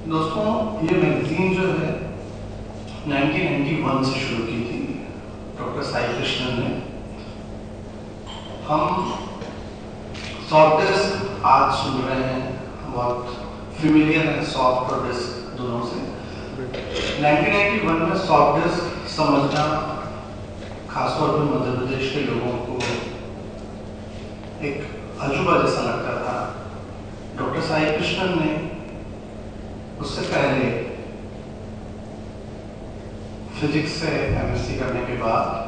दोस्तों, ये मैगजीन जो है 1991 से शुरू की थी डॉक्टर साई कृष्णन ने। हम सॉफ्ट डिस्क आज सुन रहे हैं, बहुत फेमिलियर है सॉफ्ट और डिस्क दोनों से। 1991 में सॉफ्ट डिस्क समझना खासतौर पर मध्य प्रदेश के लोगों को एक अजूबा जैसा लगता था। डॉक्टर साई कृष्णन ने उससे पहले फिजिक्स से एमएससी करने के बाद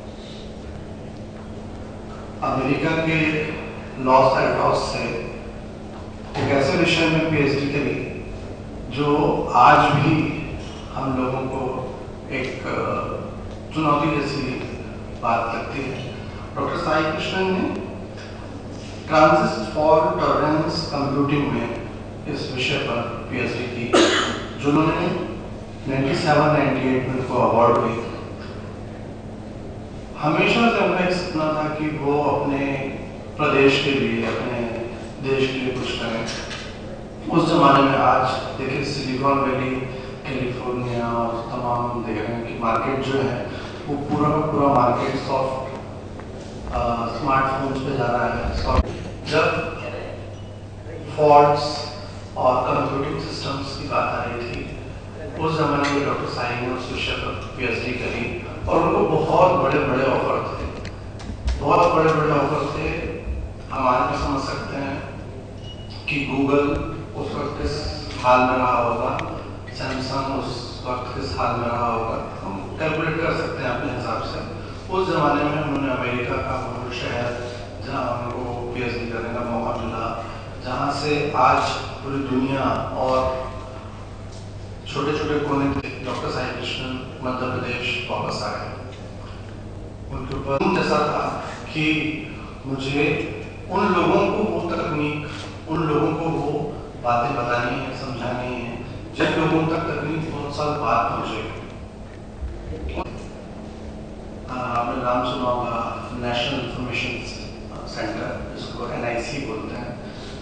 अमेरिका के लॉस एल्टॉस से एक ऐसे विषय में पीएचडी करी जो आज भी हम लोगों को एक चुनौती जैसी बात लगती है। डॉक्टर साई कृष्णन ने ट्रांजिस्ट फॉल्ट टॉलरेंस कंप्यूटिंग में इस विषय पर पीएचडी की, जो उन्होंने 97-98 में उनको अवार्ड हुई। हमेशा से उनका एक सपना था कि वो अपने प्रदेश के लिए, अपने देश के लिए कुछ करें। उस जमाने में आज देखिए सिलिकॉन वैली, कैलिफोर्निया और तमाम देख रहे हैं कि मार्केट जो है वो पूरा का पूरा मार्केट सॉफ्ट स्मार्टफोन्स पे जा रहा है। जब फॉल्ट्स और कंप्यूटिंग सिस्टम्स की बात आ रही थी, उस जमाने में डॉक्टर साई ने उस विषय पर पीएचडी करी और उनको बहुत बड़े बड़े ऑफर थे, बहुत बड़े बड़े ऑफर थे। हम आज भी समझ सकते हैं कि गूगल उस वक्त किस हाल में रहा होगा, सैमसंग उस वक्त किस हाल में रहा होगा, हम कैलकुलेट कर सकते हैं अपने हिसाब से। उस जमाने में उन्होंने अमेरिका का वो शहर जहाँ उनको पीएचडी करने का मौका मिला, जहाँ से आज पूरी दुनिया और छोटे छोटे कोने डॉक्टर साई कृष्णन मध्य प्रदेश वापस आ गए। उनके ऊपर जैसा था कि मुझे उन लोगों को वो तकनीक, उन लोगों को वो बातें बतानी है, समझानी है, जिन लोगों तक तकनीक बहुत साल बाद पहुंचे। आपने नाम सुना होगा नेशनल इंफॉर्मेशन सेंटर, जिसको NIC बोलते हैं।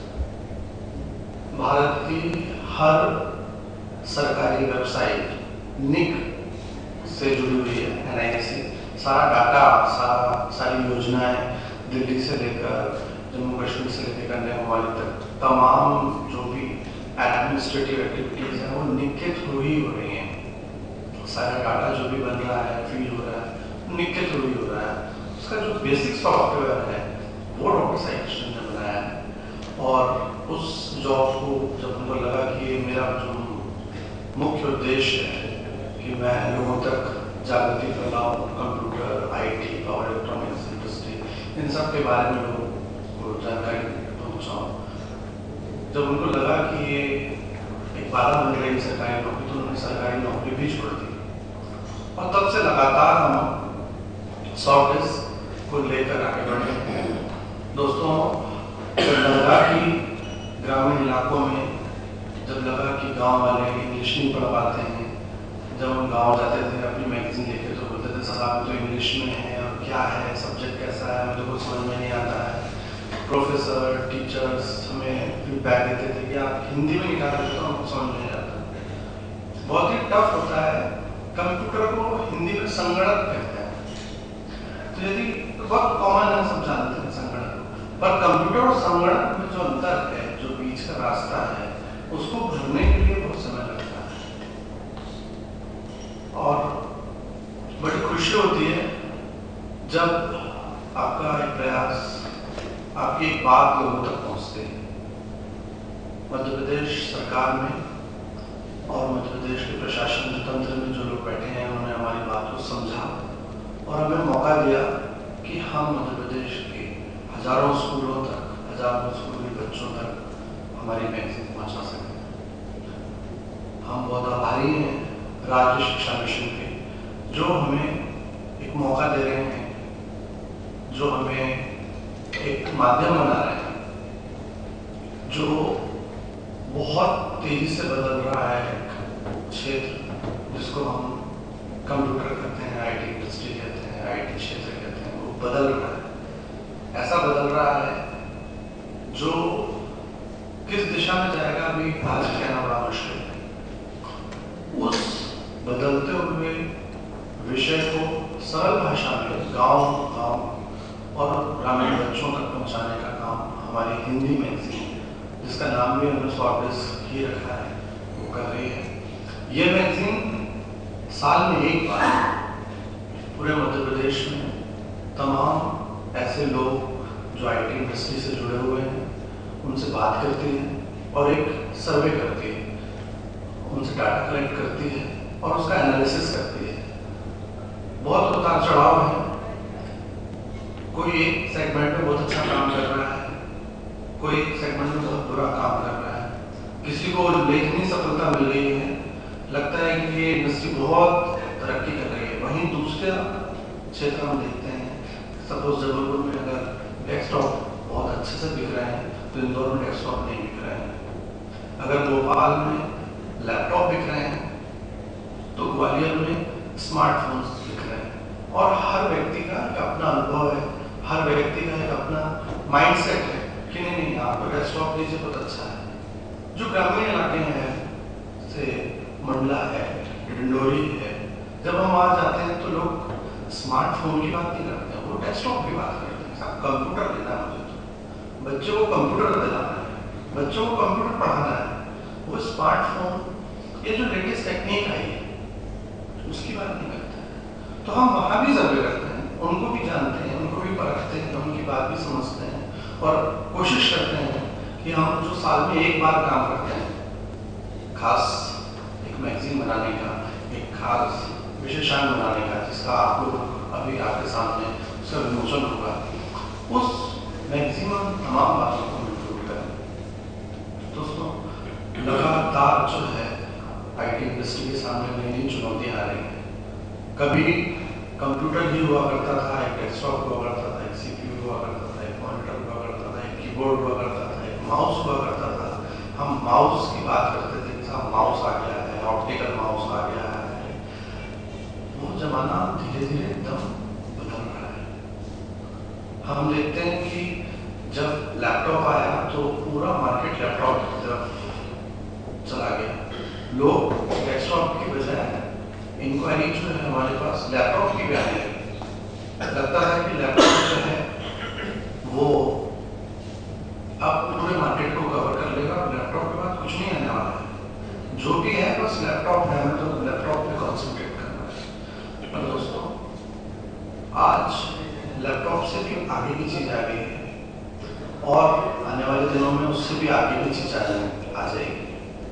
भारत की हर सरकारी वेबसाइट निक से जुड़ी हुई है NIC। सारा डाटा, सारी योजनाएं दिल्ली से लेकर जम्मू कश्मीर से लेकर कन्याकुमारी तक तमाम जो भी एडमिनिस्ट्रेटिव एक्टिविटीज हैं वो निक के थ्रू ही हो रही हैं। सारा डाटा जो भी बन रहा है, फीड हो रहा है, निक के थ्रू ही हो रहा है। उसका जो बेसिक सॉफ्टवेयर है वो डॉक्टर साई कृष्णन ने बनाया है। और उस जॉब को जब उनको लगा कि मेरा जो मुख्य उद्देश्य है कि मैं लोगों तक जागृति फैलाऊं, computer, IT, power electronics industry, इन सब के बारे में लोगों को जानकारी पहुंचाऊं, जब उनको लगा कि ये एक बाधा बन रही सरकारी नौकरी, तो उन्होंने सरकारी नौकरी भी छोड़ दी। और तब से लगातार हम सॉफ्ट डिस्क को लेकर आगे बढ़े। दोस्तों, जब लगा कि ग्रामीण इलाकों में, जब लगा कि गांव वाले इंग्लिश नहीं पढ़ पाते हैं, जब हम गांव जाते थे अपनी मैगजीन लेके तो बोलते थे साहब तो इंग्लिश में है और क्या है, सब्जेक्ट कैसा है, मुझे कुछ समझ में नहीं आता है। प्रोफेसर, टीचर्स हमें फीडबैक देते थे कि आप हिंदी में निकाल देते तो हमको समझ में नहीं आता। बहुत ही टफ होता है। कंप्यूटर को हिंदी में संगणक कहते हैं, तो यदि बहुत कॉमन है, सब जानते हैं संगणक, पर कंप्यूटर और संगणक में जो अंतर है, जो बीच का रास्ता है, उसको भरने के लिए बहुत समय लगता है। और बड़ी खुशी होती है जब आपका एक प्रयास, आपकी एक बात लोगों तक पहुंचती है। मध्य प्रदेश सरकार में और मध्य प्रदेश के प्रशासन तंत्र में जो लोग बैठे हैं, उन्होंने हमारी बात को समझा और हमें मौका दिया कि हम मध्य प्रदेश के हजारों स्कूलों तक, हजारों स्कूली बच्चों तक हमारी मैगजीन पहुंचा सकें। हम बहुत आभारी हैं राज्य शिक्षा मिशन के, जो हमें एक मौका दे रहे हैं, जो हमें एक माध्यम बना रहे हैं, जो बहुत तेजी से बदल रहा है एक क्षेत्र जिसको हम कंप्यूटर कहते हैं, IT इंडस्ट्री कहते हैं, IT क्षेत्र कहते हैं, वो बदल रहा है। ऐसा बदल रहा है जो किस दिशा में जाएगा अभी आज कहना बड़ा मुश्किल है। गांव गांव और ग्रामीण बच्चों तक पहुंचाने का काम हमारी हिंदी मैगजीन, जिसका नाम भी हमने शॉर्टेज ही रखा है, वो कर रही है। ये मैगजीन साल में एक बार पूरे मध्य प्रदेश में तमाम ऐसे लोग जो आईटी इंडस्ट्री से जुड़े हुए हैं उनसे बात करती है और एक सर्वे करती है, उनसे डाटा कलेक्ट करती है और उसका एनालिसिस करती है। बहुत उतार चढ़ाव है, कोई एक सेगमेंट में बहुत अच्छा काम कर रहा है, कोई एक सेगमेंट में बहुत बुरा काम कर रहा है, किसी को उल्लेखनीय सफलता मिल गई है, लगता है कि ये इंडस्ट्री बहुत तरक्की कर रही है। वहीं दूसरे क्षेत्र हम देखते हैं, सपोज जबलपुर में अगर डेस्कटॉप बहुत अच्छे से बिक रहे हैं तो इंदौर में डेस्कटॉप नहीं बिक रहे हैं। अगर भोपाल में लैपटॉप बिक रहे हैं तो ग्वालियर में स्मार्टफोन्स बिक रहे हैं। और हर व्यक्ति का एक अपना अनुभव है, हर व्यक्ति का एक अपना माइंडसेट है कि नहीं नहीं आपको डेस्कटॉप लीजिए बहुत अच्छा है। जो ग्रामीण इलाके हैं से मंडला है, डिंडोरी है, जब हम वहाँ जाते हैं तो लोग स्मार्टफोन की बात नहीं करते हैं, वो डेस्कटॉप की बात करते हैं। साहब कंप्यूटर लेना है मुझे, तो बच्चों को कंप्यूटर दिलाना है, बच्चों को कंप्यूटर पढ़ाना है, वो स्मार्टफोन ये जो लेटेस्ट टेक्निक आई है उसकी बात नहीं करते हैं। तो हम वहाँ भी सर्वे करते हैं, उनको भी जानते हैं, उनको भी परखते हैं, उनकी बात भी समझते हैं और कोशिश करते हैं कि हम जो साल में एक बार काम करते हैं, खास एक मैगजीन बनाने का, एक खास विशेषांक बनाने का, जिसका आप लोग अभी आपके सामने उसका विमोचन होगा, उस मैगजीन तमाम बातों को इंक्लूड करें। दोस्तों, लगातार जो है आईटी इंडस्ट्री के सामने नई नई चुनौतियाँ आ रही हैं। कभी कंप्यूटर ही हुआ करता था, एक डेस्कटॉप हुआ करता था, एक सीपीयू हुआ करता था, एक मॉनिटर हुआ करता था, एक कीबोर्ड हुआ करता था, एक माउस हुआ करता था। हम माउस की बात करते थे, साहब माउस आ गया है, ऑप्टिकल माउस आ गया है। वो जमाना धीरे धीरे एकदम बदल रहा है। हम देखते हैं कि जब लैपटॉप आया तो पूरा मार्केट लैपटॉप की तरफ चला गया। लोग डेस्कटॉप की बजाय इंक्वायरी जो है हमारे पास लैपटॉप की भी आने लगी। लगता है कि लैपटॉप जो है वो अब पूरे मार्केट को कवर कर लेगा, लैपटॉप के बाद कुछ नहीं आने वाला है। जो भी है बस लैपटॉप है, हमें तो लैपटॉप पे कॉन्सेंट्रेट करना है। पर दोस्तों, आज लैपटॉप से भी आगे की चीज आ गई है और आने वाले दिनों में उससे भी आगे की चीज आ जाएगी।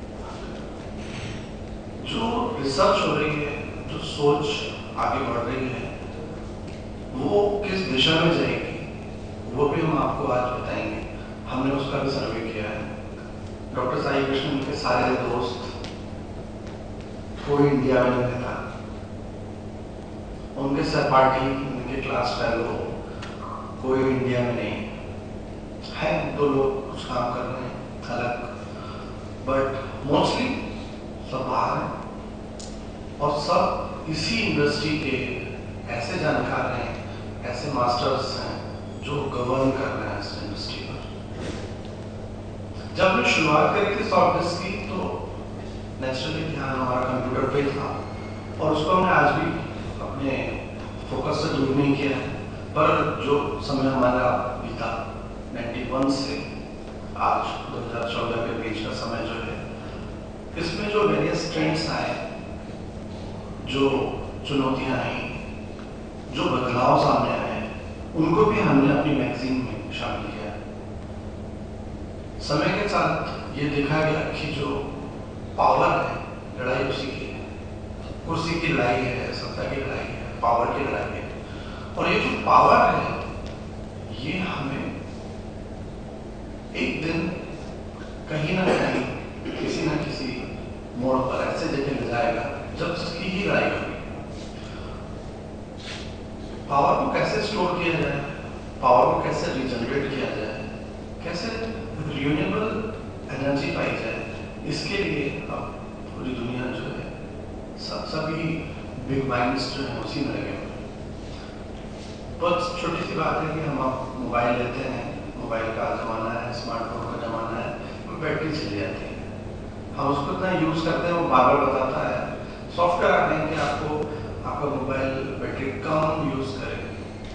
जो रिसर्च हो रही है, जो सोच आगे बढ़ रही है, वो किस दिशा में जाएगी वो भी हम आपको आज बताएंगे। हमने उसका भी सर्वे किया है। डॉक्टर साई कृष्णन के सारे दोस्त कोई इंडिया में नहीं रहता, उनके सहपाठी, उनके क्लास फेलो कोई इंडिया में नहीं है। दो लोग कुछ काम कर रहे हैं अलग, बट मोस्टली सब बाहर हैं और सब इसी इंडस्ट्री के ऐसे जानकार हैं, ऐसे मास्टर्स हैं जो गवर्न कर रहे हैं इस इंडस्ट्री पर। जब हमने शुरुआत करी थी सॉफ्टवेयर की तो नेचुरली ध्यान हमारा कंप्यूटर पे था और उसको हमने आज भी अपने फोकस से दूर नहीं किया है। पर जो समय हमारा बीता 91 से आज 2014 के बीच का समय जो है, इसमें जो वेरियस ट्रेंड्स आए, जो चुनौतियां आई, जो बदलाव सामने आए, उनको भी हमने अपनी मैगजीन में शामिल किया। समय के साथ ये देखा गया कि जो पावर है, लड़ाई उसी की है, कुर्सी की लड़ाई है, सत्ता की लड़ाई है, पावर की लड़ाई है। और ये जो पावर है ये हमें एक दिन कहीं ना कहीं किसी ना किसी मोड़ पर ऐसे जगह ले जाएगा जब इसकी ही लड़ाई होगी। पावर को कैसे स्टोर किया जाए, पावर को कैसे रिजनरेट किया जाए, कैसे रिन्यूएबल एनर्जी पाई जाए, इसके लिए अब पूरी दुनिया जो है सभी बिग माइंड्स जो है उसी में लगे हुए। बहुत छोटी सी बात है कि हम अब मोबाइल लेते हैं, मोबाइल का ज़माना है, स्मार्टफोन का ज़माना है, बैटरी चली जाती है, हम उसको इतना यूज़ करते हैं, वो बार बार बताता है, सॉफ्टवेयर आ गए कि आपको आपका मोबाइल बैटरी कम यूज़ करे,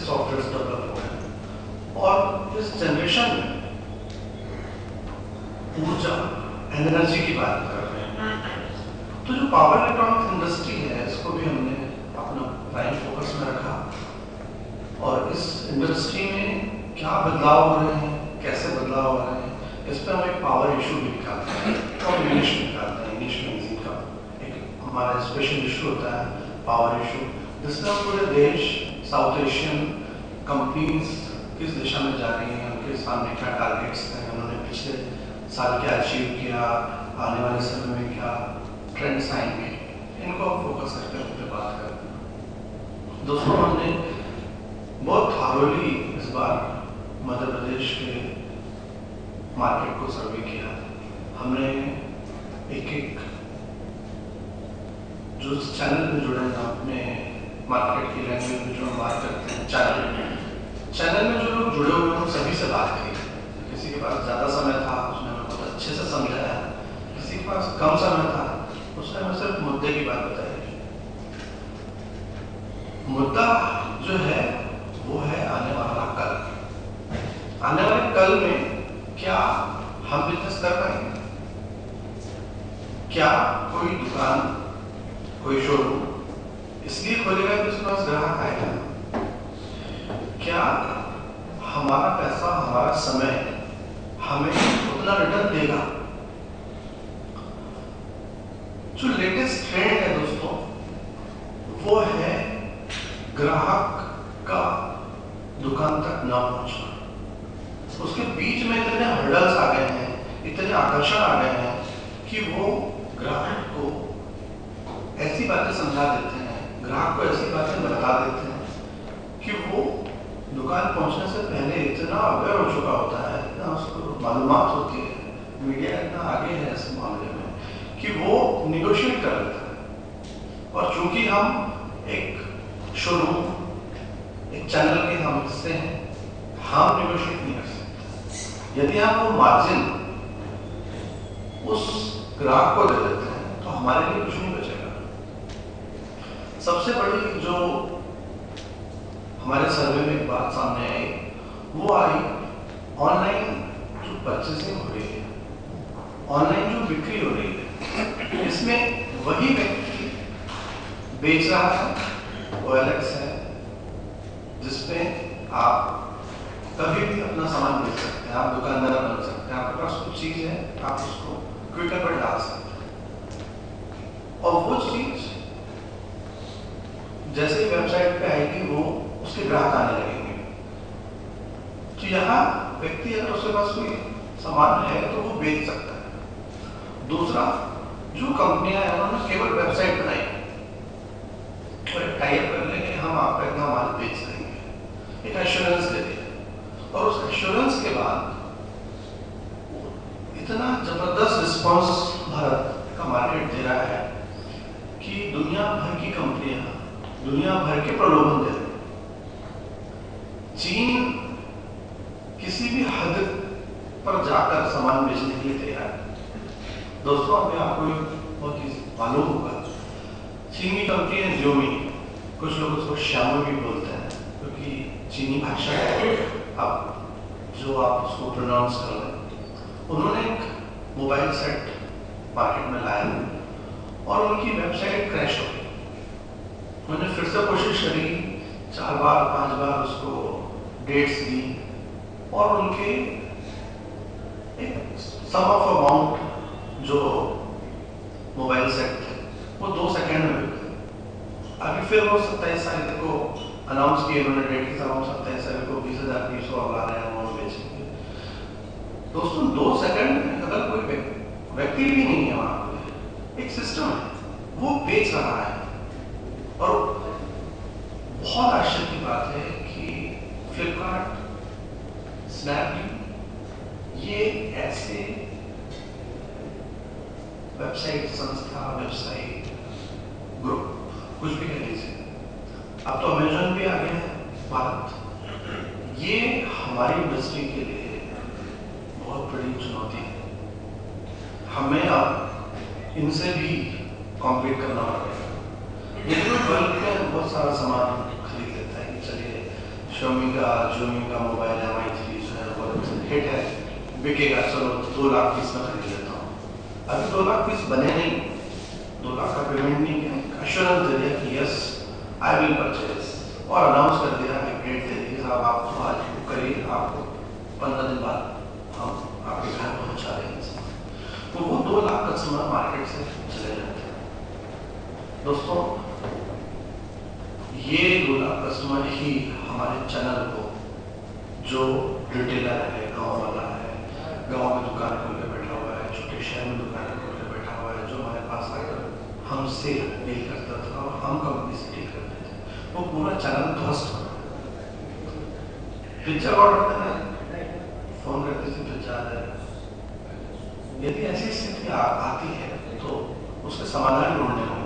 सॉफ्टवेयर डेवलप हो गए और इस जनरेशन में ऊर्जा एनर्जी की बात कर रहे हैं, तो जो पावर इलेक्ट्रॉनिक्स इंडस्ट्री है इसको भी हमने अपना प्राइम फोकस में रखा और इस इंडस्ट्री में क्या बदलाव हो रहे हैं, कैसे बदलाव हो रहे हैं, इस पर हम एक पावर इशू भी निकालते हैं और इंग्लिश में निकालते हैं। इंग्लिश मैगजीन का एक हमारा स्पेशल इशू होता है पावर इशू, जिसमें हम पूरे देश साउथ एशियन कंपनीज किस दिशा में जा रही हैं, उनके सामने क्या टारगेट्स हैं, उन्होंने पिछले साल क्या अचीव किया, आने वाले समय में क्या ट्रेंड्स आएंगे, इनको हम फोकस करके उन पर बात करते हैं। दोस्तों, हमने बहुत थारोली इस बार मध्य प्रदेश के मार्केट को सर्वे किया। हमने एक जो चैनल में जुड़े हैं अपने मार्केट की लैंग्वेज में जो हम बात करते हैं, चैनल में जो लोग जुड़े हुए हैं उन सभी से बात की। किसी के पास ज़्यादा समय था, उसने हमें बहुत अच्छे से समझाया, किसी के पास कम समय था, उसने हमें सिर्फ मुद्दे की बात बताई। मुद्दा जो है वो है आने वाला कल। आने वाले कल में क्या हम बिजनेस कर पाएंगे? क्या कोई दुकान, कोई शोरूम इसलिए खोलेगा कि उसके पास ग्राहक आएगा? क्या हमारा पैसा, हमारा समय हमें उतना रिटर्न देगा? जो लेटेस्ट ट्रेंड है दोस्तों, वो है ग्राहक का दुकान तक ना पहुंचना। उसके बीच में इतने हर्डल्स आ गए हैं, इतने आकर्षण आ गए हैं कि वो ग्राहक को ऐसी बातें समझा देते हैं, ग्राहक को ऐसी बातें बता देते हैं कि वो दुकान पहुंचने से पहले इतना अवेयर हो चुका होता है, इतना उसको मालूमात होती है, मीडिया इतना आगे है इस मामले में कि वो निगोशिएट कर लेता है। और चूंकि हम एक शोरूम, एक चैनल के हम हिस्से हैं, हम निगोशिएट नहीं कर सकते। यदि हम वो मार्जिन उस ग्राहक को दे देते हैं तो हमारे लिए कुछ नहीं बचेगा। सबसे बड़ी जो हमारे सर्वे में एक बात सामने आई, वो आई ऑनलाइन जो परचेसिंग हो रही है, ऑनलाइन जो बिक्री हो रही है, इसमें वही व्यक्ति बेच रहा है, OLX है, जिसमें आप कभी भी अपना सामान बेच सकते हैं, आप दुकानदार बन सकते हैं, आपके पास कुछ चीज है, आप उसको ट्विटर पर डाल सकते हैं और वो चीज जैसे ही वेबसाइट पे आएगी वो उसके ग्राहक आने लगेंगे। तो यहाँ व्यक्ति अगर उसके पास कोई सामान है तो वो बेच सकता है। दूसरा, जो कंपनियां हैं उन्होंने केवल वेबसाइट बनाई और एक टाइप कर लेंगे, हम आपका इतना माल बेच देंगे, एक एश्योरेंस दे दिया और उस एश्योरेंस के बाद इतना जबरदस्त रिस्पांस भारत का मार्केट दे रहा है कि दुनिया भर की कंपनियां दुनिया भर के प्रलोभन दे रहे हैं। चीन किसी भी हद पर जाकर सामान बेचने के लिए तैयार है। दोस्तों, अभी आपको बहुत चीज मालूम होगा, चीन की कंपनी है Xiaomi, कुछ लोग उसको Xiaomi भी बोलते हैं क्योंकि चीनी भाषा है, अब जो आप उसको प्रोनाउंस कर रहे हैं। उन्होंने एक मोबाइल सेट मार्केट में लाया और उनकी वेबसाइट क्रैश हो गई। उन्होंने फिर से कोशिश करी, 4 बार 5 बार उसको डेट्स दी और उनके एक सम ऑफ अमाउंट जो मोबाइल सेट थे वो 2 सेकंड में बिक गए। अभी फिर वो 27 तारीख को अनाउंस किए उन्होंने डेट की, 27 तारीख को 20,000 पीस वो ला रहे हैं, वो बेचेंगे। दोस्तों, 2 सेकंड में अगर कोई व्यक्ति भी नहीं है वहां पे, एक सिस्टम है, वो बेच रहा है। और बहुत आश्चर्य की बात है कि फ्लिपकार्ट, स्नैपडील ये ऐसे वेबसाइट संस्था, वेबसाइट ग्रुप, कुछ भी कह लीजिए, अब तो अमेजन भी आ गया है भारत। ये हमारी इंडस्ट्री के लिए बहुत बड़ी चुनौती है। हमें अब इनसे भी कॉम्पीट करना पड़ेगा। यदि कोई बल्क में बहुत सारा सामान खरीद लेता है कि चलिए Xiaomi का मोबाइल MI3 जो है वो हिट है, बिकेगा, चलो 2 लाख पीस में खरीद लेता हूँ। अभी 2 लाख पीस बने नहीं, 2 लाख का पेमेंट नहीं किया, एश्योरेंस दे दिया कि यस आई विल परचेज, और अनाउंस कर दिया, एक डेट दे दी, साहब आप तो आज बुक करिए, आपको 15 दिन बाद हम आपके घर पहुँचा देंगे। तो वो 2 लाख कस्टमर मार्केट से चले जाते हैं। दोस्तों, ये 2 लाख कस्टमर ही हमारे चैनल को, जो रिटेलर है, गांव वाला है, गांव में दुकान खोल के बैठा हुआ है, छोटे शहर में दुकान खोल के बैठा हुआ है, जो हमारे पास आकर हमसे डील करता था और हम कंपनी से डील करते थे, वो पूरा चैनल ध्वस्त हो गया। पिज्जा ऑर्डर करना, फोन करते थे पिज्जा आ जाए। यदि ऐसी स्थिति आती है तो उसके समाधान ढूंढने होंगे।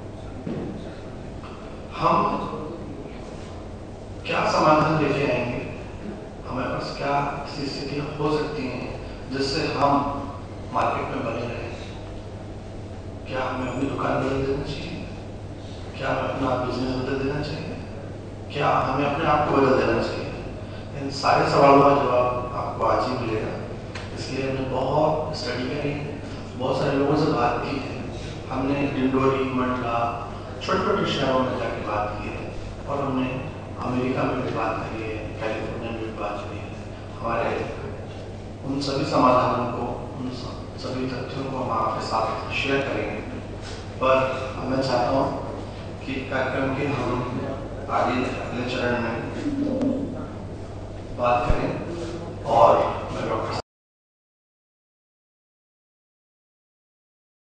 हम क्या समाधान लेके आएंगे, हमारे पास क्या ऐसी स्थितियां हो सकती हैं जिससे हम मार्केट में बने रहें। क्या हमें अपनी दुकान बदल देना चाहिए? क्या हमें अपना बिजनेस बदल देना चाहिए? क्या हमें अपने आप को बदल देना चाहिए? इन सारे सवालों का जवाब आपको आज ही मिलेगा। इसलिए हमने बहुत स्टडी करी है, बहुत सारे लोगों से बात की है, हमने डिंडोरी, मंडला, छोटे छोटे शहरों में जाके बात की है, और हमने अमेरिका में भी बात करी है, कैलिफोर्निया में भी बात करी है। हमारे उन सभी समाधानों को, उन सभी तथ्यों को हम आपके साथ शेयर करेंगे। पर मैं चाहता हूँ कि कार्यक्रम के हम आगे अगले चरण में बात करें और